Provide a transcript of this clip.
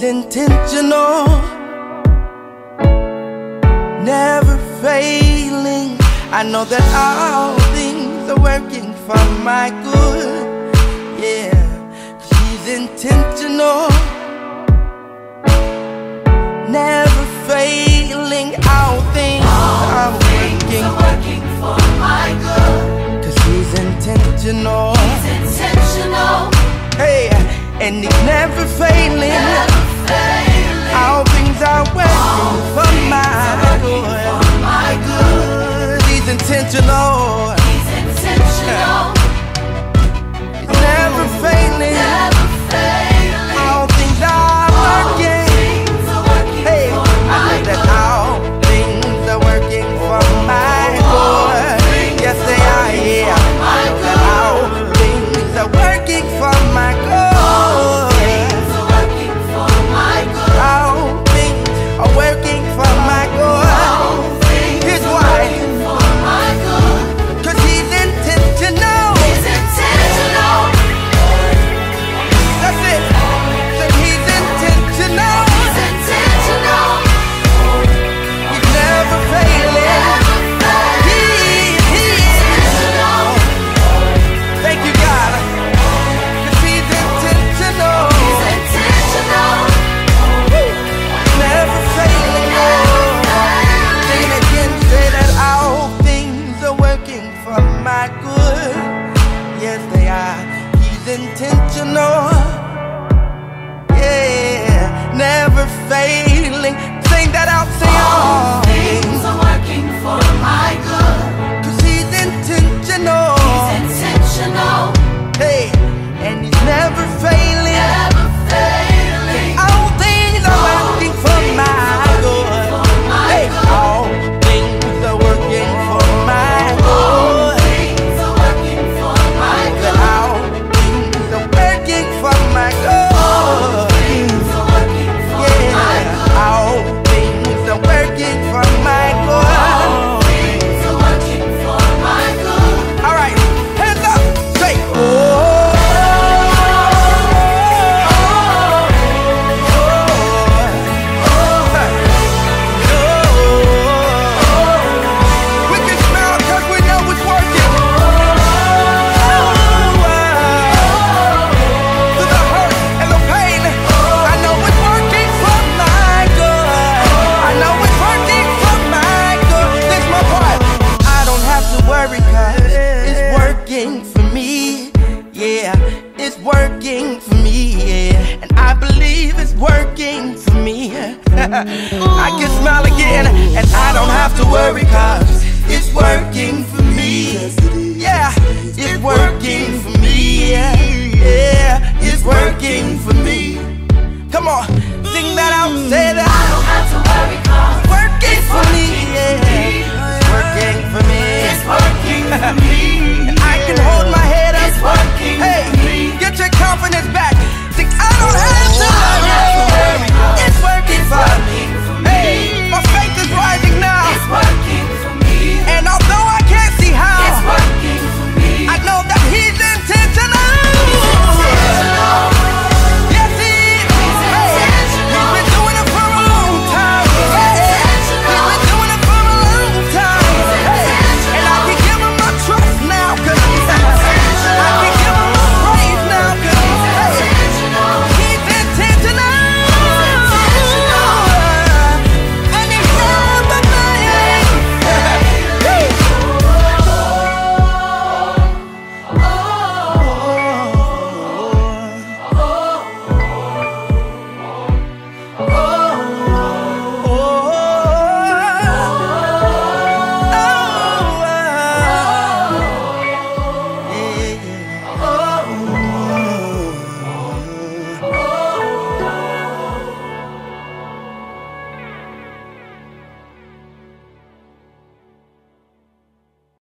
intentional, never failing. I know that all things are working for my good. Yeah, 'cause He's intentional, never failing. All things are working for my good. 'Cause He's intentional. He's intentional. Hey, and He's never failing. Never failing. All things are working for my good. He's intentional. He's intentional. He's never failing. Never failing. All things are working. Things are working Hey, for I my know that good. all things are working for my good. Yes, they are. Yeah, I know that all things are working for my good. Things are working for my good. All things are working for my good. Here's why. For my good. 'Cause He's intentional. He's intentional. That's it. So He's intentional. He's intentional. He's never failing. Never failing. He's Intentional. Thank you, God. 'Cause He's intentional. He's intentional. Never failing. Sing it again, say that all things are working for my good. Yes, they are. He's intentional. Yeah, never failing. Sing that out, say all Things are working for my good. 'Cause He's intentional. He's intentional. Hey, and He's never failing. Never failing. All things are working for my good. Hey, all things are working for my good. Things are working for my good. All things are working for my good. Things are working for my Yeah, good. all things are working for my good. Things are working for my good. All right, hands up, say, we can smile 'cause we know it's working. Through the hurt and the pain, I know it's working for my good. I know it's working for my good. This is my part. I don't have to worry 'cause it's working for me. Yeah, it's working for me. Yeah, and I believe it's working for me. I can smile again, and I don't have to worry 'cause it's working for me. Yeah, it's working for me. Yeah, it's working for me. Come on, sing that out, say